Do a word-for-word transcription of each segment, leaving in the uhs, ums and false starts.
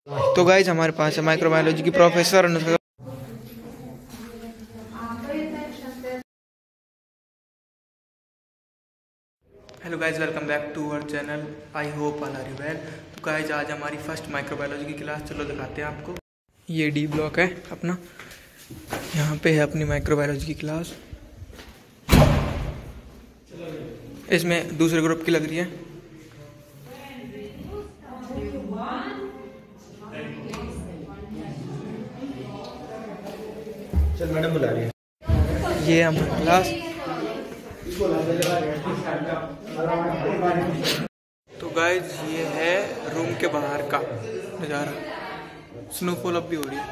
तो गाइज हमारे पास है माइक्रोबायोलॉजी की professor. Hello guys, welcome back to our channel. I hope all are you well. तो guys आज हमारी फर्स्ट माइक्रोबायोलॉजी की क्लास, चलो दिखाते हैं आपको। ये डी ब्लॉक है अपना, यहाँ पे है अपनी माइक्रोबायोलॉजी की क्लास। इसमें दूसरे ग्रुप की लग रही है। चल मैडम बुला रही है। ये हमारी क्लास। तो गाइज ये है रूम के बाहर का नज़ारा। स्नोफॉल अब भी हो रही है।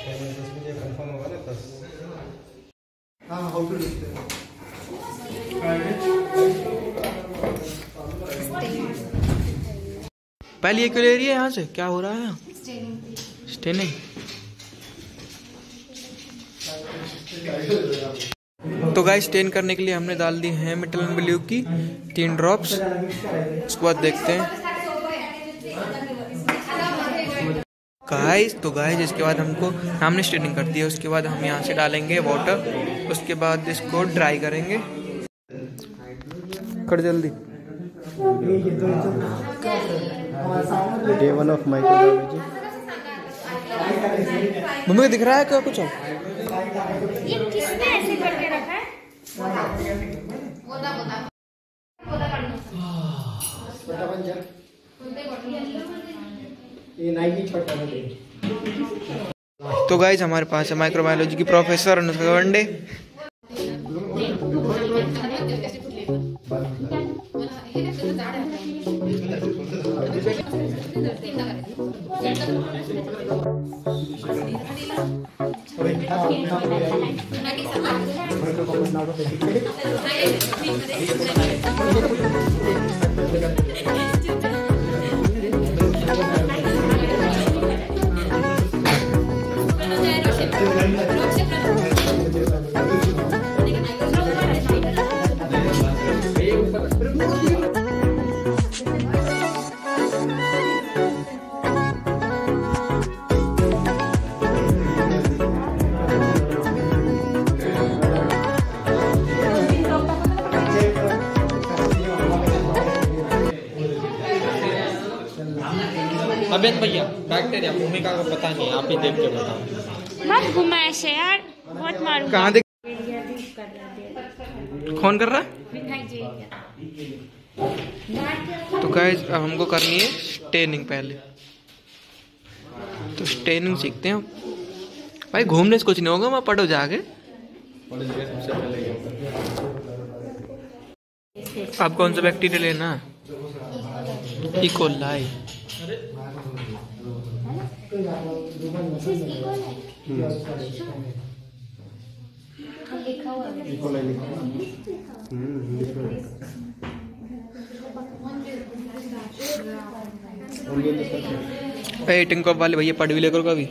पहले ये क्यों ले रही है? यहाँ से क्या हो रहा है? यहाँ स्टेनिंग। तो गाइस स्टेन करने के लिए हमने डाल दी है मेटलन ब्लू की तीन ड्रॉप्स। उसके बाद देखते हैं गाइस। तो गाइस इसके बाद हमको हमने स्टेनिंग कर दी है। उसके बाद हम यहाँ से डालेंगे वाटर। उसके बाद इसको ड्राई करेंगे। कर जल्दी। Day one of microbiology. मम्मी को दिख रहा है क्या कुछ? ये किसने ऐसे करके रखा है? ये नाइकी छोटा है। तो गाइज हमारे पास है माइक्रोबायोलॉजी की प्रोफेसर अनुष्का वनडे। अबेन भैया बैक्टीरिया भूमिका को पता नहीं, आप ही देख के बताओ। मत घुमा ऐसे यार, बहुत मारूंगा। कहाँ देख? कौन कर रहा है? तो गाइज अब हमको करनी है स्टेनिंग पहले। तो स्टेनिंग सीखते हैं भाई। घूमने से कुछ नहीं होगा, मैं पढ़ो जाके। अब कौन सा बैक्टीरिया लेना? E coli. टिंकॉप वाले भैया पढ़ भी लेकर कभी।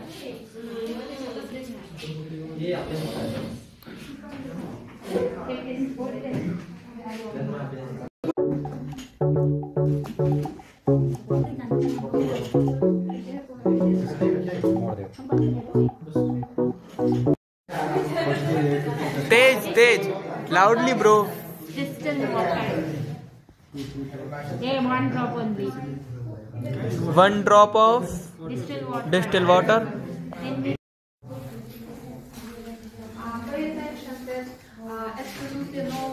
तेज तेज loudly bro. Distilled water. Yeah, one drop only. One drop of Distilled water. Distil water. Pay attention that uh, absolutely no